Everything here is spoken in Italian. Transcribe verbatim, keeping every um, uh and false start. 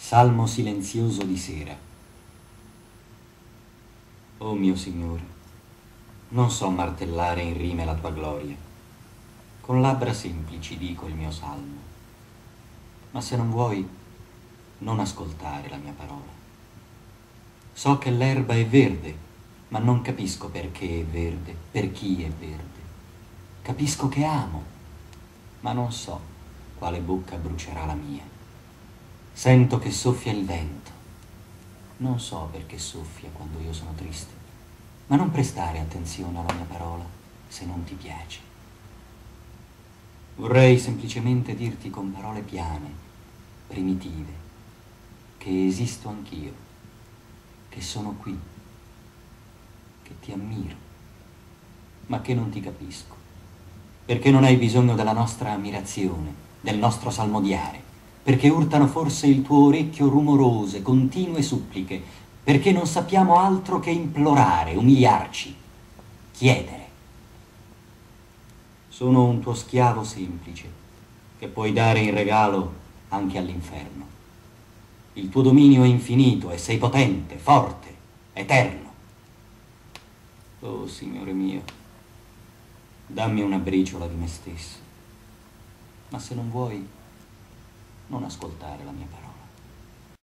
Salmo silenzioso di sera. O mio Signore, non so martellare in rime la tua gloria. Con labbra semplici dico il mio salmo. Ma se non vuoi, non ascoltare la mia parola. So che l'erba è verde, ma non capisco perché è verde, per chi è verde. Capisco che amo, ma non so quale bocca brucerà la mia. Sento che soffia il vento. Non so perché soffia quando io sono triste, ma non prestare attenzione alla mia parola se non ti piace. Vorrei semplicemente dirti con parole piane, primitive, che esisto anch'io, che sono qui, che ti ammiro, ma che non ti capisco, perché non hai bisogno della nostra ammirazione, del nostro salmodiare, perché urtano forse il tuo orecchio rumorose, continue suppliche, perché non sappiamo altro che implorare, umiliarci, chiedere. Sono un tuo schiavo semplice, che puoi dare in regalo anche all'inferno. Il tuo dominio è infinito e sei potente, forte, eterno. Oh, Signore mio, dammi una briciola di me stesso, ma se non vuoi, non ascoltare la mia parola.